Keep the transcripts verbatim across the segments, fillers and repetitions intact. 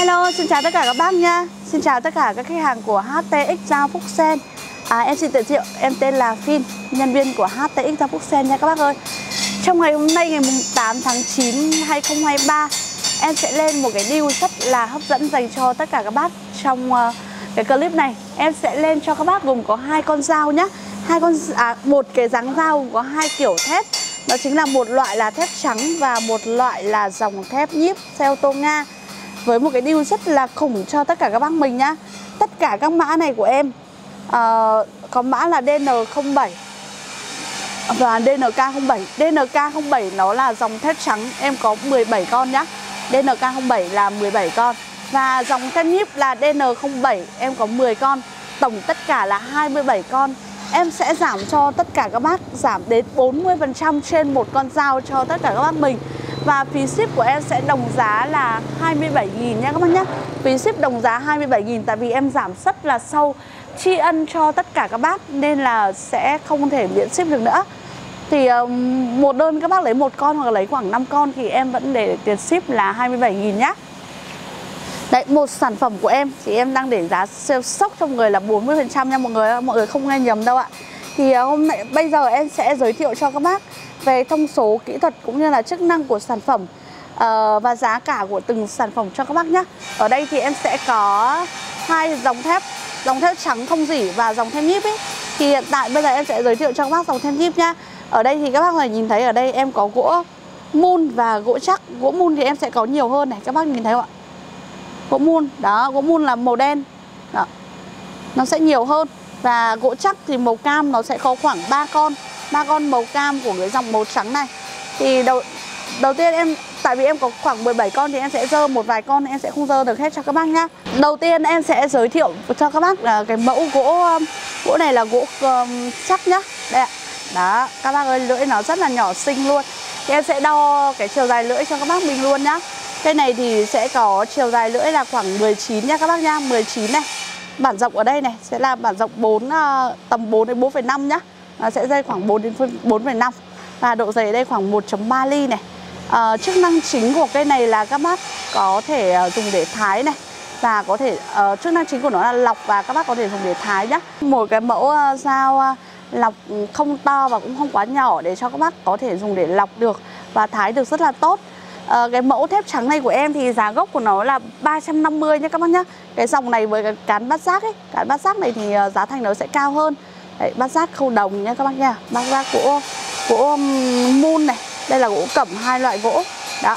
Hello, xin chào tất cả các bác nha. Xin chào tất cả các khách hàng của hát tê ích Dao Phúc Sen. à, Em xin giới thiệu, em tên là Phin, nhân viên của hát tê ích Dao Phúc Sen nha các bác ơi. Trong ngày hôm nay, ngày tám tháng chín năm hai nghìn không trăm hai mươi ba, em sẽ lên một cái deal rất là hấp dẫn dành cho tất cả các bác. Trong uh, cái clip này, em sẽ lên cho các bác gồm có hai con dao nhá. Hai con à, một cái dáng dao có hai kiểu thép. Đó chính là một loại là thép trắng và một loại là dòng thép nhíp xe ô tô Nga. Với một cái deal rất là khủng cho tất cả các bác mình nhá. Tất cả các mã này của em uh, có mã là đê en không bảy và đê en ca không bảy. đê en ca không bảy nó là dòng thép trắng, em có mười bảy con nhá. đê en ca không bảy là mười bảy con. Và dòng thép nhíp là đê en không bảy, em có mười con. Tổng tất cả là hai mươi bảy con. Em sẽ giảm cho tất cả các bác, giảm đến bốn mươi phần trăm trên một con dao cho tất cả các bác mình. Và phí ship của em sẽ đồng giá là hai mươi bảy nghìn nha các bác nhé. Phí ship đồng giá hai mươi bảy nghìn, tại vì em giảm rất là sâu, tri ân cho tất cả các bác nên là sẽ không thể miễn ship được nữa. Thì um, một đơn các bác lấy một con hoặc lấy khoảng năm con thì em vẫn để tiền ship là hai mươi bảy nghìn nhá. Đấy, một sản phẩm của em thì em đang để giá sale sốc cho mọi người là bốn mươi phần trăm nha mọi người. Mọi người không nghe nhầm đâu ạ. Thì uh, hôm nay bây giờ em sẽ giới thiệu cho các bác về thông số kỹ thuật cũng như là chức năng của sản phẩm uh, và giá cả của từng sản phẩm cho các bác nhé. Ở đây thì em sẽ có hai dòng thép, dòng thép trắng không rỉ và dòng thép nhíp ấy. Thì hiện tại bây giờ em sẽ giới thiệu cho các bác dòng thép nhíp nhá. Ở đây thì các bác này nhìn thấy ở đây em có gỗ mun và gỗ chắc. Gỗ mun thì em sẽ có nhiều hơn này, các bác nhìn thấy không ạ? Gỗ mun, đó, gỗ mun là màu đen. Đó. Nó sẽ nhiều hơn. Và gỗ chắc thì màu cam nó sẽ có khoảng ba con. ba con màu cam của cái dòng màu trắng này. Thì đầu đầu tiên em, tại vì em có khoảng mười bảy con thì em sẽ dơ một vài con, em sẽ không dơ được hết cho các bác nhá. Đầu tiên em sẽ giới thiệu cho các bác là cái mẫu gỗ gỗ này là gỗ um, chắc nhá. Đây ạ. Đó, các bác ơi, lưỡi nó rất là nhỏ xinh luôn. Thì em sẽ đo cái chiều dài lưỡi cho các bác mình luôn nhá. Cây này thì sẽ có chiều dài lưỡi là khoảng mười chín nha các bác nha, mười chín này. Bản rộng ở đây này sẽ là bản rộng bốn, tầm bốn đến bốn phẩy năm nhá. Nó sẽ rơi khoảng bốn đến bốn phẩy năm. Và độ dày ở đây khoảng một chấm ba ly này. à, Chức năng chính của cây này là các bác có thể dùng để thái này. Và có thể, uh, chức năng chính của nó là lọc và các bác có thể dùng để thái nhá. Một cái mẫu uh, dao uh, lọc không to và cũng không quá nhỏ để cho các bác có thể dùng để lọc được và thái được rất là tốt. À, cái mẫu thép trắng này của em thì giá gốc của nó là ba trăm năm mươi nha các bác nhá. Cái dòng này với cái cán bát giác ấy, cán bát giác này thì giá thành nó sẽ cao hơn. Đấy, bát giác khâu đồng nha các bác nha. Bát giác gỗ gỗ mun này, đây là gỗ cẩm, hai loại gỗ. Đó.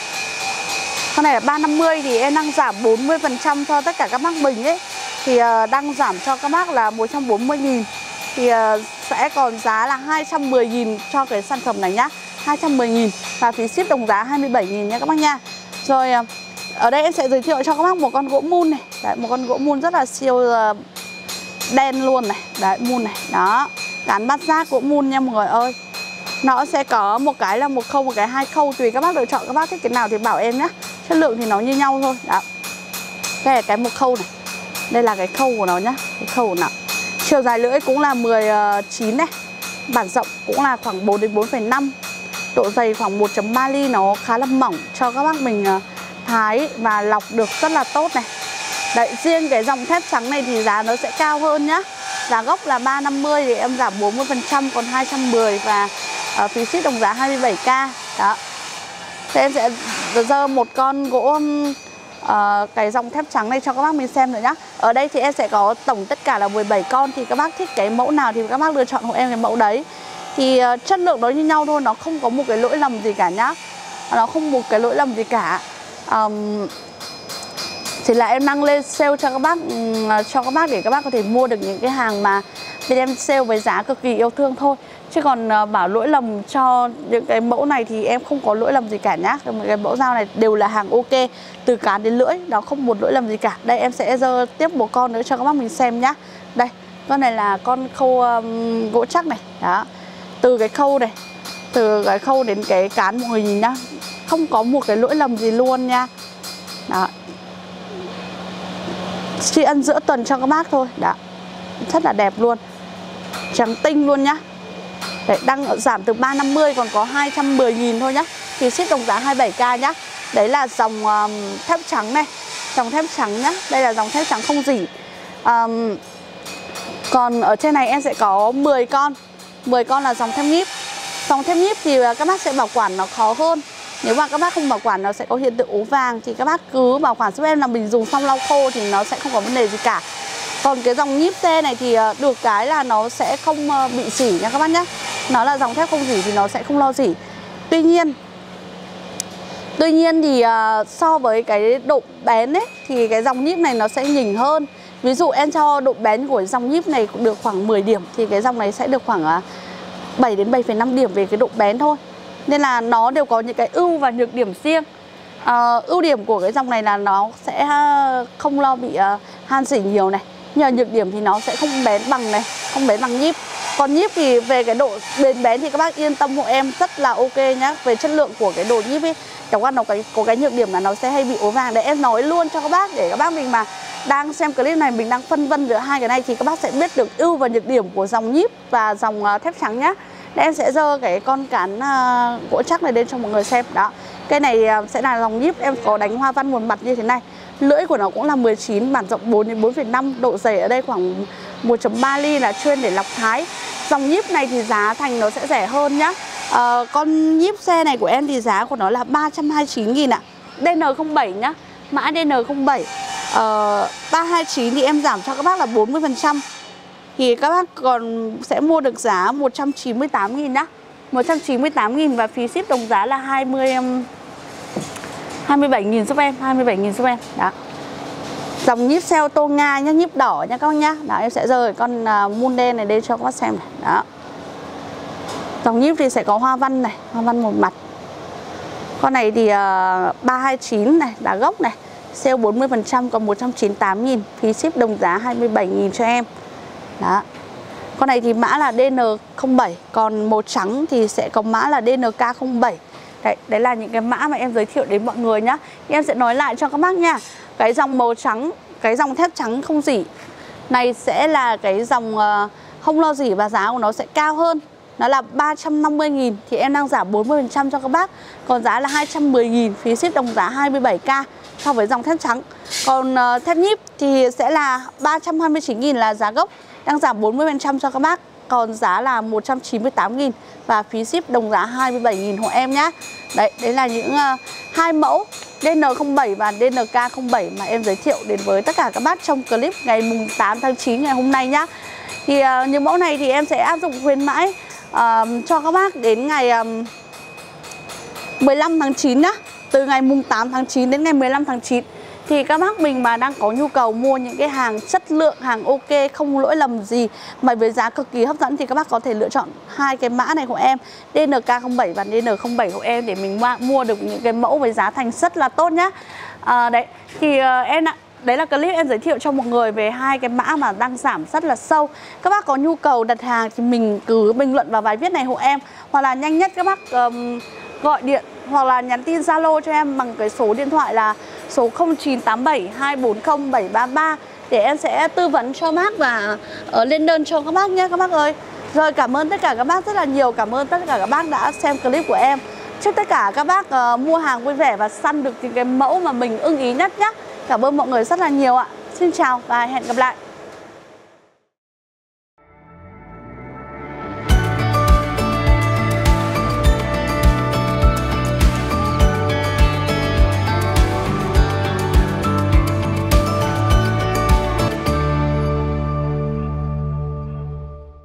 Con này là ba trăm năm mươi thì em đang giảm bốn mươi phần trăm cho tất cả các bác mình ấy. Thì uh, đang giảm cho các bác là một trăm bốn mươi nghìn. Thì uh, sẽ còn giá là hai trăm mười nghìn cho cái sản phẩm này nhá. hai trăm mười nghìn và phí ship đồng giá hai mươi bảy nghìn nha các bác nha. Rồi ở đây em sẽ giới thiệu cho các bác một con gỗ mun này. Đấy, một con gỗ mun rất là siêu uh, đen luôn này. Đấy, mun này. Đó, cán bát giác gỗ mun nha mọi người ơi. Nó sẽ có một cái là một khâu, một cái hai khâu, tùy các bác lựa chọn, các bác thích cái nào thì bảo em nhé. Chất lượng thì nó như nhau thôi. Đó. Đây là cái một khâu này. Đây là cái khâu của nó nhá. Cái khâu của nó. Chiều dài lưỡi cũng là mười chín này. Bản rộng cũng là khoảng bốn đến bốn phẩy năm. Độ dày khoảng một chấm ba ly, nó khá là mỏng cho các bác mình thái và lọc được rất là tốt này. Đấy, riêng cái dòng thép trắng này thì giá nó sẽ cao hơn nhá. Giá gốc là ba trăm năm mươi thì em giảm bốn mươi phần trăm còn hai trăm mười và uh, phí ship đồng giá hai mươi bảy k. Đó. Thế em sẽ dơ một con gỗ uh, cái dòng thép trắng này cho các bác mình xem nữa nhá. Ở đây thì em sẽ có tổng tất cả là mười bảy con, thì các bác thích cái mẫu nào thì các bác lựa chọn hộ em cái mẫu đấy. Thì uh, chất lượng nó như nhau thôi, nó không có một cái lỗi lầm gì cả nhá. Nó không một cái lỗi lầm gì cả. um, Chỉ là em đang lên sale cho các bác, um, cho các bác để các bác có thể mua được những cái hàng mà bên em sale với giá cực kỳ yêu thương thôi. Chứ còn uh, bảo lỗi lầm cho những cái mẫu này thì em không có lỗi lầm gì cả nhá. Cái mẫu dao này đều là hàng ok, từ cán đến lưỡi, nó không một lỗi lầm gì cả. Đây em sẽ dơ tiếp một con nữa cho các bác mình xem nhá. Đây, con này là con khâu um, gỗ chắc này. Đó. Từ cái khâu này, từ cái khâu đến cái cán mọi người nhìn nhá, không có một cái lỗi lầm gì luôn nha. Đó. Tri ân giữa tuần cho các bác thôi. Đó. Rất là đẹp luôn. Trắng tinh luôn nhá. Đấy, đang giảm từ ba trăm năm mươi còn có hai trăm mười nghìn thôi nhá. Thì ship đồng giá hai mươi bảy k nhá. Đấy là dòng um, thép trắng này. dòng thép trắng nhá. Đây là dòng thép trắng không rỉ. um, Còn ở trên này em sẽ có mười con. mười con là dòng thép nhíp. Dòng thép nhíp thì các bác sẽ bảo quản nó khó hơn. Nếu mà các bác không bảo quản nó sẽ có hiện tượng ố vàng, thì các bác cứ bảo quản giúp em là mình dùng xong lau khô thì nó sẽ không có vấn đề gì cả. Còn cái dòng nhíp xe này thì được cái là nó sẽ không bị rỉ nha các bác nhé. Nó là dòng thép không rỉ thì nó sẽ không lo rỉ. Tuy nhiên Tuy nhiên thì uh, so với cái độ bén ấy thì cái dòng nhíp này nó sẽ nhỉnh hơn. Ví dụ em cho độ bén của dòng nhíp này cũng được khoảng mười điểm thì cái dòng này sẽ được khoảng uh, bảy đến bảy phẩy năm điểm về cái độ bén thôi. Nên là nó đều có những cái ưu và nhược điểm riêng. uh, Ưu điểm của cái dòng này là nó sẽ uh, không lo bị uh, han rỉ nhiều này. Nhờ nhược điểm thì nó sẽ không bén bằng này, không bén bằng nhíp. Còn nhíp thì về cái độ bền bén thì các bác yên tâm hộ em rất là ok nhá. Về chất lượng của cái đồ nhíp ấy, chẳng qua nó cái, có cái nhược điểm là nó sẽ hay bị ố vàng. Để em nói luôn cho các bác, để các bác mình mà đang xem clip này mình đang phân vân giữa hai cái này thì các bác sẽ biết được ưu và nhược điểm của dòng nhíp và dòng uh, thép trắng nhá. Để em sẽ giơ cái con cán uh, gỗ chắc này lên cho mọi người xem. Đó, cái này uh, sẽ là dòng nhíp, em có đánh hoa văn một mặt như thế này. Lưỡi của nó cũng là mười chín, bản rộng bốn đến bốn phẩy năm, độ dày ở đây khoảng một phẩy ba ly, là chuyên để lọc thái. Dòng nhíp này thì giá thành nó sẽ rẻ hơn nhá. à, Con nhíp xe này của em thì giá của nó là ba trăm hai mươi chín nghìn ạ. D N không bảy nhá, mã D N không bảy. à, ba trăm hai mươi chín thì em giảm cho các bác là bốn mươi phần trăm. Thì các bác còn sẽ mua được giá một trăm chín mươi tám nghìn nhá. một trăm chín mươi tám nghìn và phí ship đồng giá là hai mươi, hai mươi bảy nghìn giúp em, hai mươi bảy nghìn giúp em. Đó. Dòng nhíp xe ô tô Nga nhá, nhíp đỏ nha các bác nhá. Đó, em sẽ rời con uh, mun đen này đây cho các bác xem này. Đó. Dòng nhíp thì sẽ có hoa văn này, hoa văn một mặt. Con này thì uh, ba trăm hai mươi chín này, đá gốc này, sale bốn mươi phần trăm còn một trăm chín mươi tám nghìn, phí ship đồng giá hai mươi bảy nghìn cho em. Đó. Con này thì mã là D N không bảy, còn màu trắng thì sẽ có mã là D N K không bảy. Đấy, đấy là những cái mã mà em giới thiệu đến mọi người nhá. Em sẽ nói lại cho các bác nha. Cái dòng màu trắng, cái dòng thép trắng không rỉ này sẽ là cái dòng uh, không lo rỉ và giá của nó sẽ cao hơn. Nó là ba trăm năm mươi nghìn thì em đang giảm bốn mươi phần trăm cho các bác. Còn giá là hai trăm mười nghìn, phí ship đồng giá hai mươi bảy k so với dòng thép trắng. Còn uh, thép nhíp thì sẽ là ba trăm hai mươi chín nghìn là giá gốc, đang giảm bốn mươi phần trăm cho các bác. Còn giá là một trăm chín mươi tám nghìn và phí ship đồng giá hai mươi bảy nghìn hộ em nhá. Đấy, đấy là những uh, hai mẫu D N không bảy và D N K không bảy mà em giới thiệu đến với tất cả các bác trong clip ngày mùng tám tháng chín ngày hôm nay nhá. Thì uh, những mẫu này thì em sẽ áp dụng khuyến mãi uh, cho các bác đến ngày um, mười lăm tháng chín nhá. Từ ngày mùng tám tháng chín đến ngày mười lăm tháng chín. Thì các bác mình mà đang có nhu cầu mua những cái hàng chất lượng, hàng ok, không lỗi lầm gì mà với giá cực kỳ hấp dẫn thì các bác có thể lựa chọn hai cái mã này của em, D N K không bảy và D N không bảy của em, để mình mua được những cái mẫu với giá thành rất là tốt nhá. à, Đấy, thì uh, em ạ, đấy là clip em giới thiệu cho mọi người về hai cái mã mà đang giảm rất là sâu. Các bác có nhu cầu đặt hàng thì mình cứ bình luận vào bài viết này hộ em, hoặc là nhanh nhất các bác um, gọi điện hoặc là nhắn tin Zalo cho em bằng cái số điện thoại là số không chín tám bảy hai bốn không bảy ba ba để em sẽ tư vấn cho bác và uh, lên đơn cho các bác nhé các bác ơi. Rồi, cảm ơn tất cả các bác rất là nhiều, cảm ơn tất cả các bác đã xem clip của em. Chúc tất cả các bác uh, mua hàng vui vẻ và săn được những cái mẫu mà mình ưng ý nhất nhé. Cảm ơn mọi người rất là nhiều ạ. Xin chào và hẹn gặp lại.